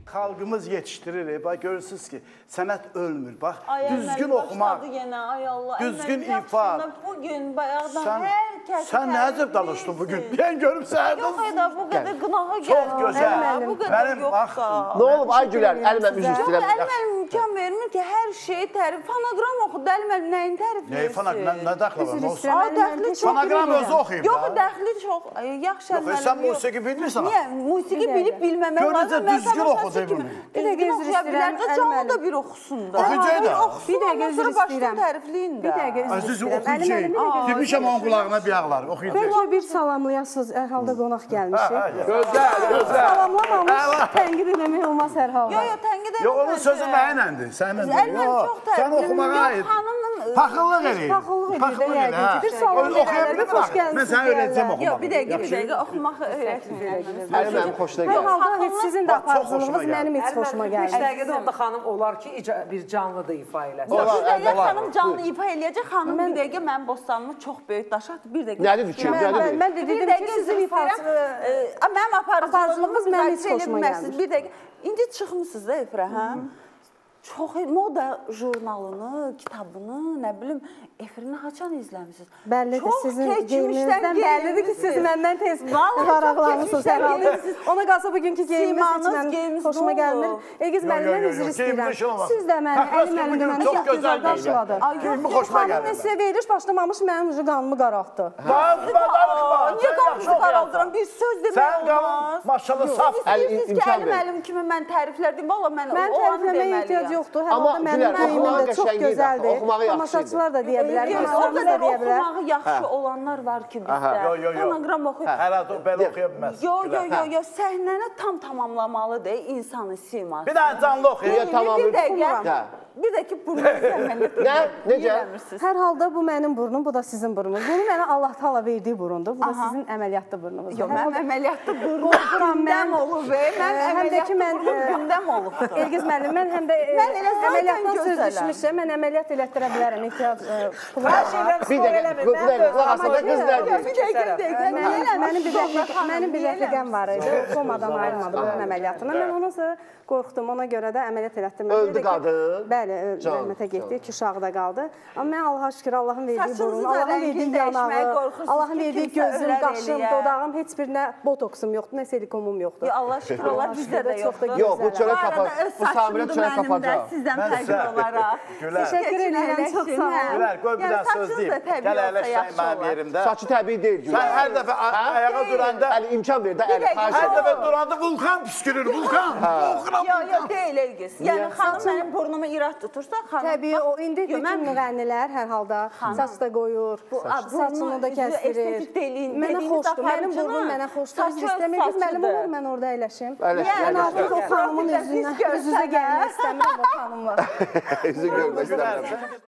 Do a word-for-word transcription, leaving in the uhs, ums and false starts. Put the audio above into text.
Xalqımız yetişdirir. Bax, görürsünüz ki, sənət ölmür. Bax, Ay, düzgün oxumaq, yenə, ay Allah, düzgün əməl ifa. Bugün bayaqdan Sən, hər kəsi sən nə əcəb danışdın bugün? Ben görüm sənə. Yox, Eda, bu qədər qınağa gəlir. Çox gözəl. Bu qədər Mənim, yox bax, da. Nə olub, ay Gülər, əlimə üzr istəyirəm. Əlimə imkan vermir ki, hər şeyi tərif. Fonogram oxudu, əlimə nəyin tərif Nəyi fonogram, nə dəxli var? Ay, dəxli çox. Fonogram özü oxuyub da. Yox, dəxli çox. Yaxşı, Yox, sən musiqi bilmirsən. Niyə? Musiqi bilib bilməmək lazım. Görəcə düzgün oxudu bunu. Bir dəqiqə üzr istəyirəm. Canlı da bir oxusun da. Oxuyacaq da. Bir dəqiqə üzr istəyirəm. Tərifləyin də. Bir dəqiqə üzr Əziz, istəyirəm. oxuyacaq. Demişəm onun qulağına bir ağlar. Oxuyacaq. Bəlkə bir salamlayasınız, hər halda qonaq gəlmişik. Gözəl, gözəl. Salamlamamış, tənqid eləmək olmaz hər halda. Yox, yox, tənqid eləmək. Yox, onun sözü mənəndir. Sənindir. Sən oxumağa aid. Paxıllıq eləyir. Paxıllıq eləyir də yəqin ki. Bir salam verəndə xoş gəlmişsiniz. Mən sənə öyrədəcəm oxumağı. Yox, bir dəqiqə, bir dəqiqə oxumaq öyrətməyəm. Əli mənim xoşuna Hər gəlir. halda heç sizin də aparıcılığınız mənim heç xoşuma Beş gəlir. dəqiqədə onda xanım olar ki, bir canlı da ifa eləsin. Yox, bir dəqiqə xanım canlı ifa eləyəcək. Xanım bir dəqiqə mənim bostanımı çox böyük daşatdı. Bir dəqiqə. Nədir ki? Nədir? Mən də dedim ki, sizin ifaçı... Mənim aparıcılığımız mənim heç xoşuma gəlmir. Bir dəqiqə. İndi çıxmışsınız da efirə, hə? Çox moda jurnalını, kitabını, nə bilim, efirini haçan izləmişsiniz? Bəllidir, sizin geyiminizdən bəllidir ki, siz məndən tez maraqlanmışsınız hər halda. Ona qalsa bugünkü geyiminiz heç mənim xoşuma gəlmir. Egiz müəllimdən üzr istəyirəm. Siz də məni, əlim əlimdə məni çox gözəl qarşıladı. Geyimi xoşuma gəlir. Xanım sizə veriş başlamamış mənim ucu qanımı qaraltdı. Danışma, danışma. Niyə qanımı qaraldıram? Bir söz demək olmaz. Maşallah saf. İstəyirsiniz ki, əlim əlim kimi mən təriflərdim. Valla mən o Mən tərifləməyə ehtiyac yoxdur. Hər halda mənim geyimim də çox gözəldir. Tamaşaçılar da deyə bilər, qonaqlarımız da deyə bilər. Oxumağı yaxşı olanlar var ki bizdə. Fonogram oxuyub. Hər halda belə oxuya bilməz. Yox, yox, yox, yox. Səhnəni tam tamamlamalıdır insanın siması. Bir dənə canlı oxuyun. Bir dəqiqə. Bir də ki, burnunuzu əməliyyat Nə? Necə? Hər halda bu mənim burnum, bu da sizin burnunuz. Bunu mənə Allah Taala verdiyi burundur. Bu da sizin əməliyyatlı burnunuzdur. Yox, mənim əməliyyatlı burnum gündəm olub. Mənim əməliyyatlı burnum gündəm olubdur. Elgiz müəllim, mən həm də əməliyyatdan söz düşmüşəm. Mən əməliyyat elətdirə bilərəm, ehtiyac pulu var. Bir dəqiqə, bir dəqiqə, qulaq asada qız nədir? Mənim bir rəfiqəm var idi, komadan ayrılmadı bunun əməliyyatına. Mən onunsa qorxdum, ona görə də əməliyyat elətdirmədim. Öldü qadın. Bəli, rəhmətə getdi, iki uşağı da qaldı. Amma mən Allaha şükür, Allahın verdiyi burun, Allahın verdiyi yanağı, Allahın verdiyi gözüm, qaşım, dodağım, heç birinə botoksum yoxdur, nə silikonum yoxdur. Allah şükür, Allah bizdə də yoxdur. Yox, bu çörək kapacaq. Bu Samirə çörək kapacaq. Sizdən fərqli olaraq. Təşəkkür edirəm, çox sağ olun. Gülər, qoy bir dənə söz deyim. Gəl əyləşsən mənim yerimdə. Saçı təbii deyil, Gülər. Sən hər dəfə ayağa duranda... Əli, imkan ver də, əli, xahiş Hər edir. dəfə duranda vulkan püskürür, vulkan. Yox, yox, deyil, Elgiz. Yəni, xanım mənim burnumu irad tutursa, xanım... Təbii, o indi bütün müğənnilər hər halda saç da qoyur, saçını da kəstirir. Mənə xoşdur, mənim burnum mənə xoşdur. Siz istəmirsiniz, müəllim olur, mən orada əyləşim. Mən artıq o xanımın üzünə, üz-üzə gəlmək istəmirəm o xanımla. Üzü görmək istəmirəm.